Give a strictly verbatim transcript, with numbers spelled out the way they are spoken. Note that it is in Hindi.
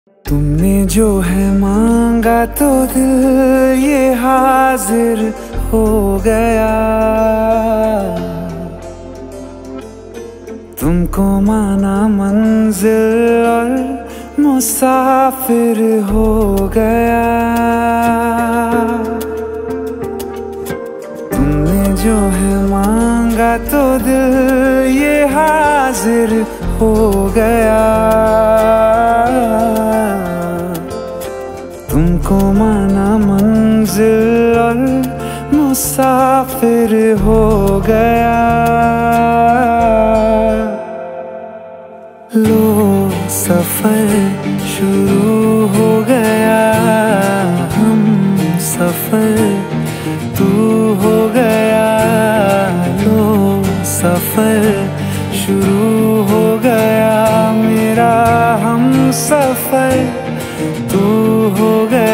तुमने जो है मांगा तो दिल ये हाजिर हो गया। तुमको माना मंजिल और मुसाफिर हो गया। तुमने जो है मांगा तो दिल ये हाजिर हो गया। तुमको माना मंजिल और मुसाफिर हो गया। लो सफर शुरू हो गया, हम सफर तू हो गया। लो सफर शुरू हो गया, मेरा हम सफर तू हो गया।